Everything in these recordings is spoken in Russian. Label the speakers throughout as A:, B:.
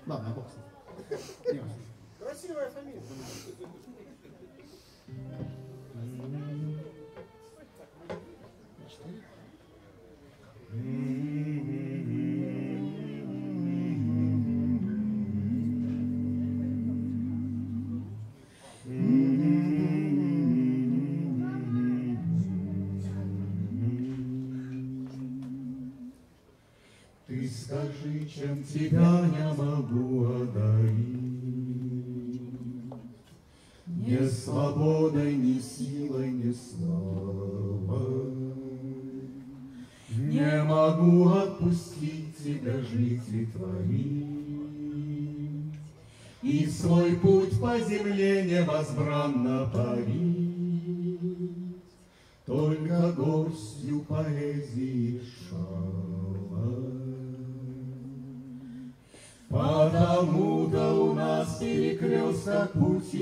A: Ладно, бог с ним.
B: Красивая фамилия.
C: Ты скажи, чем тебя я могу одарить? Ни свободой, ни силой, ни славой. Не могу отпустить тебя жить и творить, и свой путь по земле невозбранно парить, только горстью поэзии шала. Потому-то у нас перекресток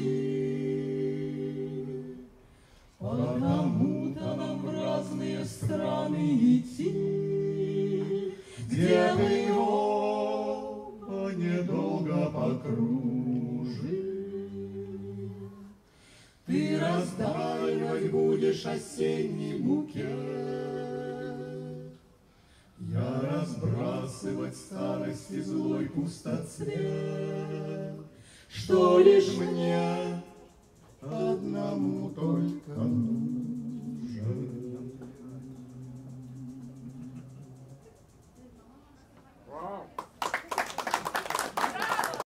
C: пути, потому-то нам в разные страны идти, где мы его недолго покружим. Ты раздавать будешь осенний букет, я разбрасывать старости злой пустоцвет, что лишь мне